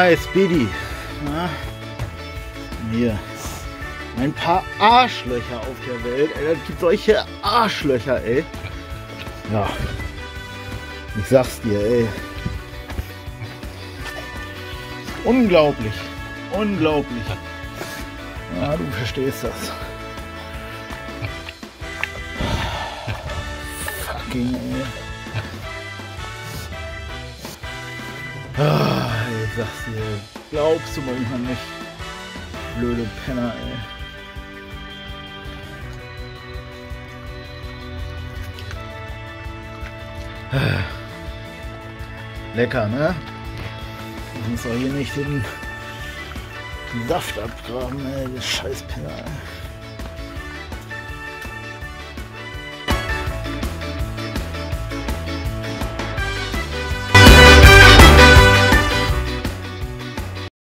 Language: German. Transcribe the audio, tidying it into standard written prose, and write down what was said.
Hi, Speedy. Na? Hier. Ein paar Arschlöcher auf der Welt. Ey, das gibt solche Arschlöcher, ey. Ja. Ich sag's dir, ey. Unglaublich. Unglaublich. Ja, du verstehst das. Fucking, ey. Ich sag's dir, glaubst du manchmal nicht. Blöde Penner, ey. Lecker, ne? Ich muss doch hier nicht den Saft abgraben, ey, das scheiß Penner, ey.